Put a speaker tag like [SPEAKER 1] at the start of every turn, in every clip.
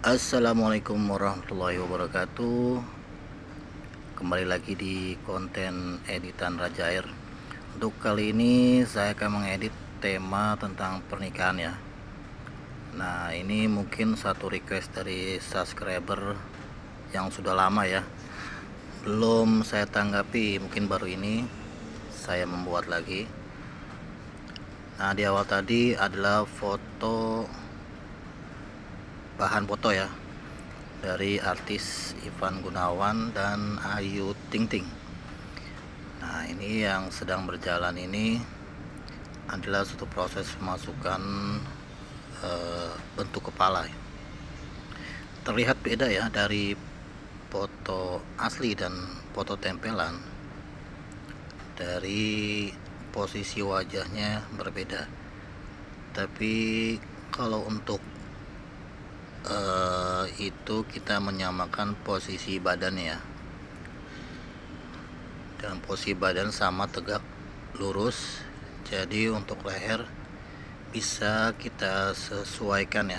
[SPEAKER 1] Assalamualaikum warahmatullahi wabarakatuh. Kembali lagi di konten editan Raja Air. Untuk kali ini saya akan mengedit tema tentang pernikahan ya. Nah, ini mungkin satu request dari subscriber yang sudah lama ya, belum saya tanggapi, mungkin baru ini saya membuat lagi. Nah, di awal tadi adalah bahan foto ya, dari artis Ivan Gunawan dan Ayu Ting Ting. Nah, ini yang sedang berjalan ini adalah suatu proses pemasukan bentuk kepala. Terlihat beda ya dari foto asli dan foto tempelan. Dari posisi wajahnya berbeda. Tapi kalau untuk itu kita menyamakan posisi badannya ya, dan posisi badan sama tegak lurus. Jadi untuk leher bisa kita sesuaikan ya.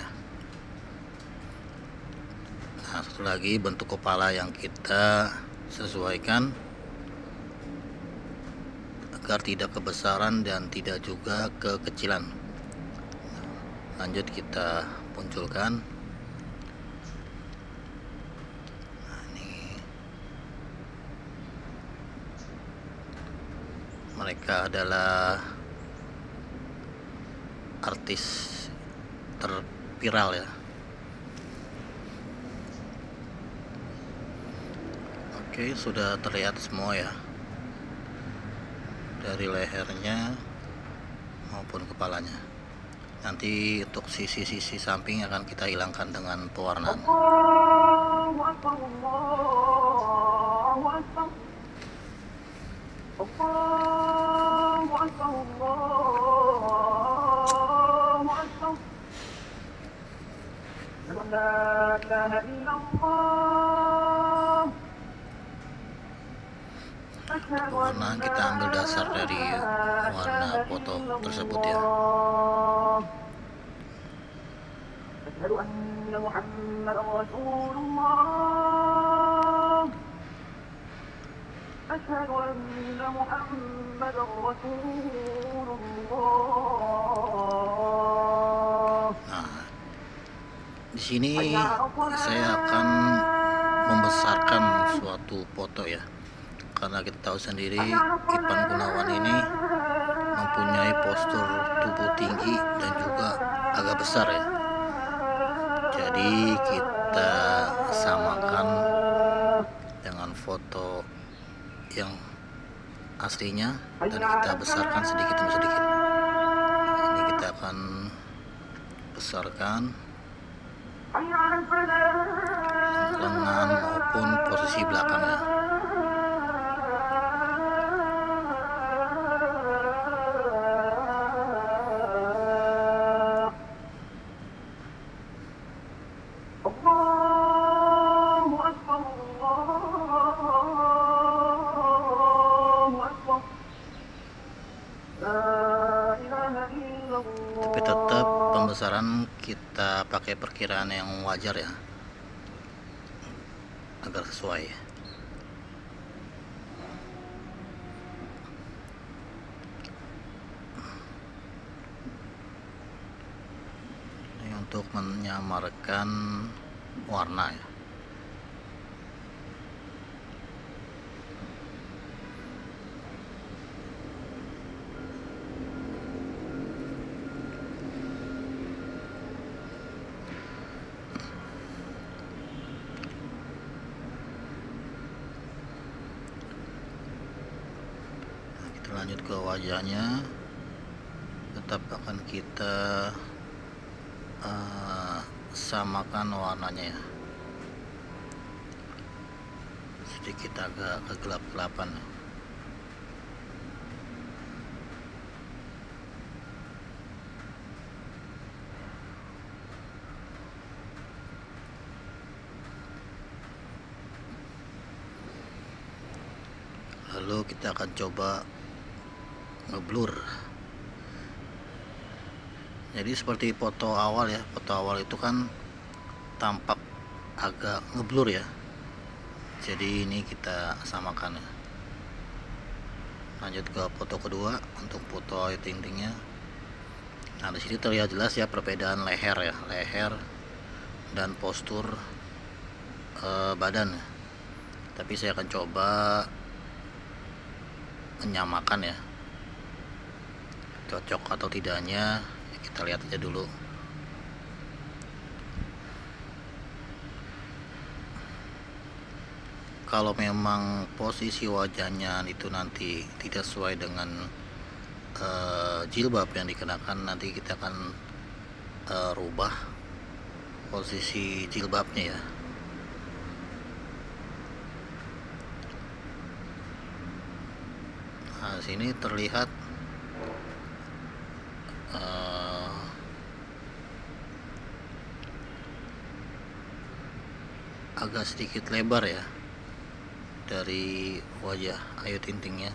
[SPEAKER 1] Nah, satu lagi bentuk kepala yang kita sesuaikan agar tidak kebesaran dan tidak juga kekecilan. Lanjut kita munculkan. Mereka adalah artis terviral ya. Oke, sudah terlihat semua ya, dari lehernya maupun kepalanya. Nanti untuk sisi-sisi samping akan kita hilangkan dengan pewarnaan. Warna kita ambil dasar dari warna foto tersebut ya. Nah, di sini saya akan membesarkan suatu foto ya, karena kita tahu sendiri Ivan Gunawan ini mempunyai postur tubuh tinggi dan juga agak besar ya. Jadi kita samakan dengan foto yang aslinya dan kita besarkan sedikit demi sedikit. Ini kita akan besarkan lengan maupun posisi belakangnya. Tapi tetap pembesaran kita pakai perkiraan yang wajar ya, agar sesuai. Ini untuk menyamarkan warna ya. Lanjut ke wajahnya, tetap akan kita samakan warnanya ya, sedikit agak kegelap-gelapan. Lalu kita akan coba ngeblur. Jadi seperti foto awal ya, foto awal itu kan tampak agak ngeblur ya, jadi ini kita samakan ya. Lanjut ke foto kedua untuk foto ayu ting-tingnya. Nah, di sini terlihat jelas ya perbedaan leher ya, leher dan postur badan. Tapi saya akan coba menyamakan ya, cocok atau tidaknya kita lihat aja dulu. Kalau memang posisi wajahnya itu nanti tidak sesuai dengan jilbab yang dikenakan, nanti kita akan rubah posisi jilbabnya ya. Nah, sini terlihat agak sedikit lebar ya dari wajah Ayu Ting-tingnya,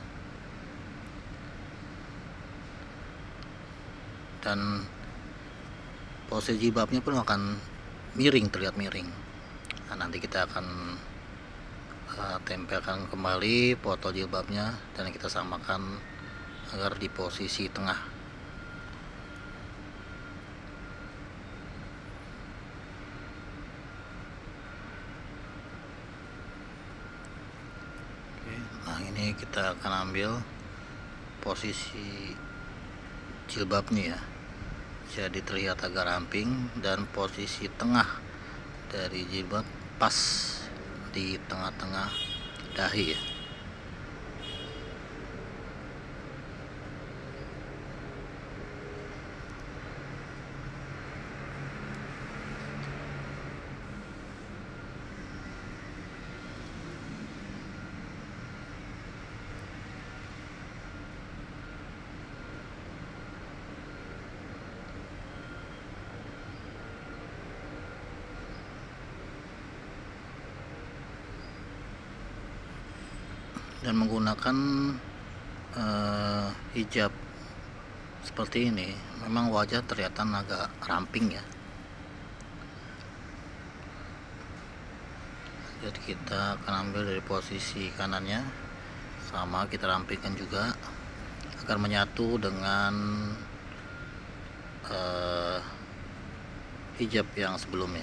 [SPEAKER 1] dan posisi jilbabnya pun akan miring, terlihat miring. Nah, nanti kita akan tempelkan kembali foto jilbabnya dan kita samakan agar di posisi tengah. Nah, ini kita akan ambil posisi jilbabnya ya, jadi terlihat agak ramping, dan posisi tengah dari jilbab pas di tengah-tengah dahi ya. Dan menggunakan hijab seperti ini memang wajah terlihat agak ramping ya. Jadi kita akan ambil dari posisi kanannya, sama kita rampingkan juga agar menyatu dengan hijab yang sebelumnya.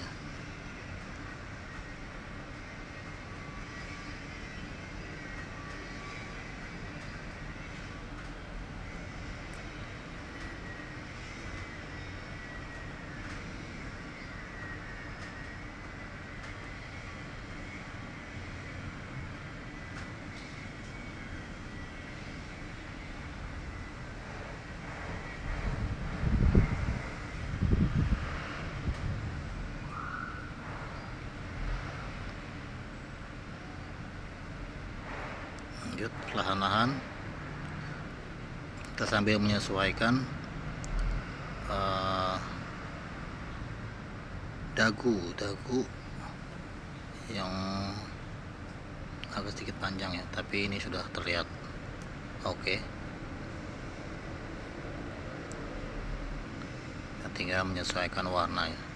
[SPEAKER 1] Lanjut, perlahan-lahan kita sambil menyesuaikan dagu yang agak sedikit panjang ya, tapi ini sudah terlihat oke. Kita tinggal menyesuaikan warna ya.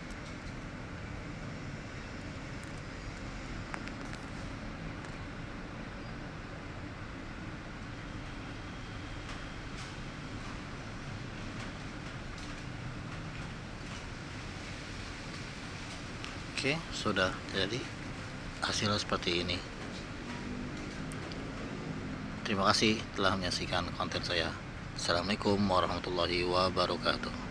[SPEAKER 1] Oke, sudah jadi hasil seperti ini. Terima kasih telah menyaksikan konten saya. Assalamualaikum warahmatullahi wabarakatuh.